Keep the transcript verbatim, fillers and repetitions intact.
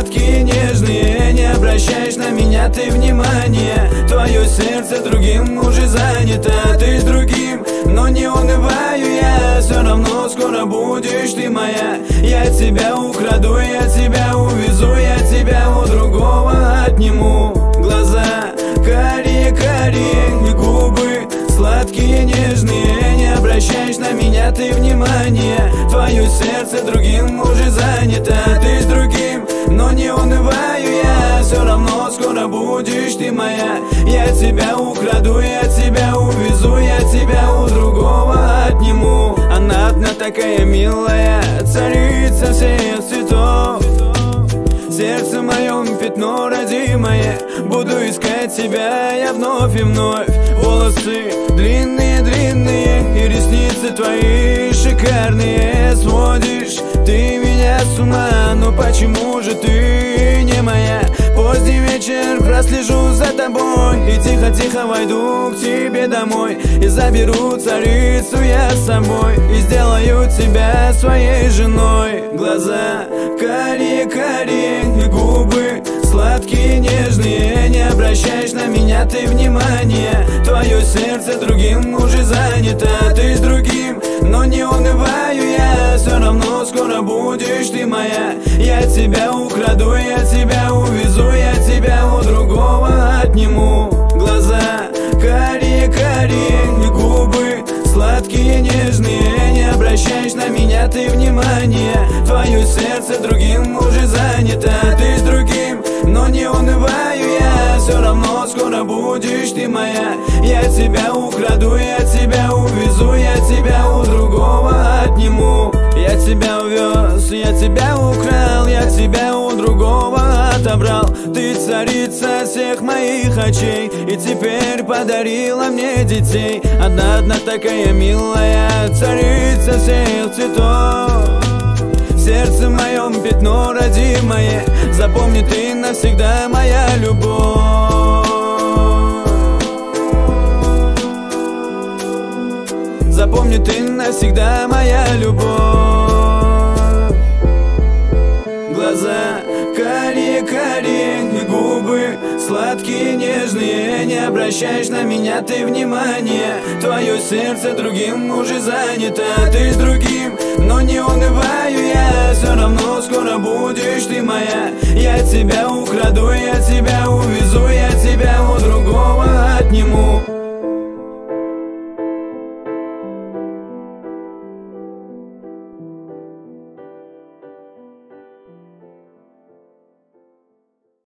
сладкие, нежные. Не обращаешь на меня ты внимания. Твое сердце другим уже занято. Ты с другим, но не унываю я. Все равно скоро будешь ты моя. Я тебя украду, я тебя увезу, я тебя у другого отниму. Глаза карие, карие, губы сладкие, нежные. Не обращаешь на меня ты внимания. Твое сердце другим уже занято. Ты с другим, но не унываю я. Все равно скоро будешь ты моя. Я тебя украду, я тебя увезу, я тебя у другого отниму. Она одна такая милая, царица всех цветов. В сердце моем пятно родимое. Буду искать тебя я вновь и вновь. Волосы длинные-длинные и ресницы твои шикарные. Сводишь ты меня с ума, но почему же ты не моя? Поздний вечер прослежу за тобой и тихо-тихо войду к тебе домой. И заберу царицу я с собой и сделаю тебя своей женой. Глаза карие-карие и губы сладкие, нежные. Не обращаешь на меня ты внимания. Твое сердце другим уже занято. Ты с другим, но не унываю я. Все равно скоро будешь ты моя. Я тебя украду, я тебя увезу, я тебя у другого отниму. Глаза карие-карие и губы сладкие, нежные. Не обращаешь на меня ты внимания. Твое сердце другим уже занято. Ты с другим, но не унываю я. Все равно скоро будешь ты моя. Я тебя украду, я тебя увезу, я тебя у другого отниму. Я тебя увез, я тебя украл, я тебя у другого отобрал. Ты царица всех моих очей и теперь подарила мне детей. Одна-одна такая милая, царица всех цветов. В сердце моем пятно родимое. Запомни ты навсегда моя любовь. Запомни ты навсегда моя любовь. Глаза карие-карие и губы сладкие, нежные. Не обращаешь на меня ты внимания. Твое сердце другим уже занято. Ты с другим, но не унываю я. Все равно скоро будешь ты моя. Я тебя украду, я тебя увезу, я